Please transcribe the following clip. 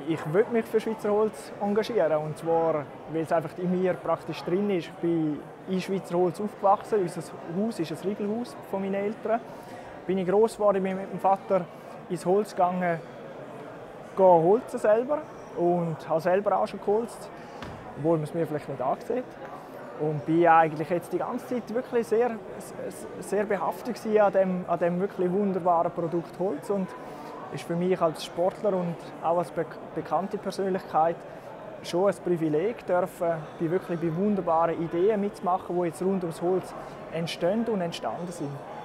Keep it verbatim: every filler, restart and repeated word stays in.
ich will mich für Schweizer Holz engagieren. Und zwar, weil es einfach in mir praktisch drin ist. Ich bin in Schweizer Holz aufgewachsen. Unser Haus ist ein Riegelhaus von meinen Eltern. Bin ich gross geworden, bin mit dem Vater ins Holz gegangen, holzen selber. Und habe selber auch schon geholzt, obwohl man es mir vielleicht nicht ansieht. Und bin eigentlich jetzt die ganze Zeit wirklich sehr, sehr behaftet an dem, an dem wirklich wunderbaren Produkt Holz. Und ist für mich als Sportler und auch als be bekannte Persönlichkeit schon ein Privileg, dürfen bei wirklich bei wunderbaren Ideen mitzumachen, die jetzt rund ums Holz entstehen und entstanden sind.